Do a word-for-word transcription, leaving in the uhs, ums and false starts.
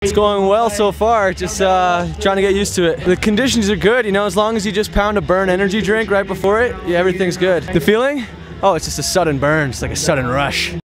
It's going well so far, just uh, trying to get used to it. The conditions are good, you know, as long as you just pound a burn energy drink right before it, yeah, everything's good. The feeling? Oh, it's just a sudden burn, it's like a sudden rush.